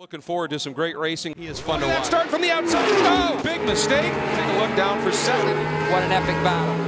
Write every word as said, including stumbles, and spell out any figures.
Looking forward to some great racing. He is fun to watch. Start from the outside. Oh, big mistake. Take a look down for second. What an epic battle.